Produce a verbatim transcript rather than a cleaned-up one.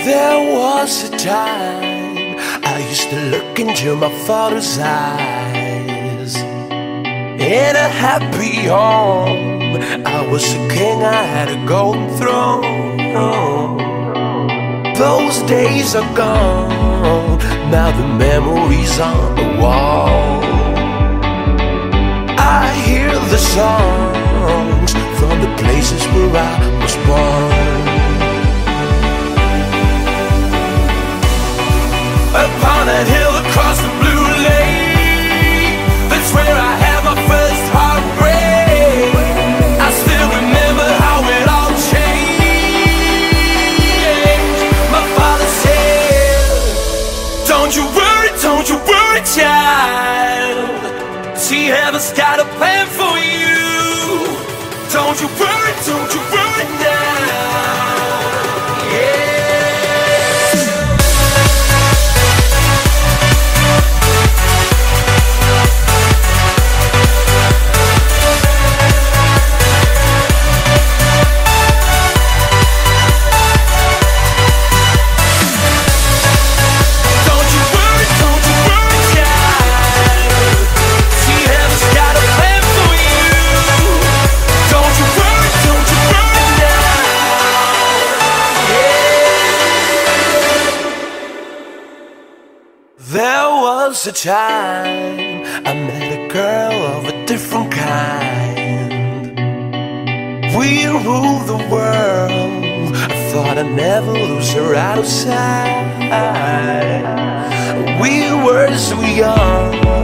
There was a time I used to look into my father's eyes. In a happy home, I was a king, I had a golden throne. Those days are gone, now the memories on the wall. I hear the songs from the places where I was born. Upon that hill across the blue lake, that's where I had my first heartbreak. I still remember how it all changed. My father said, don't you worry, don't you worry, child. See, heaven's got a plan for you. Don't you worry, don't you worry now. Yeah. There was a time I met a girl of a different kind. We ruled the world, I thought I'd never lose her out of sight. We were so young,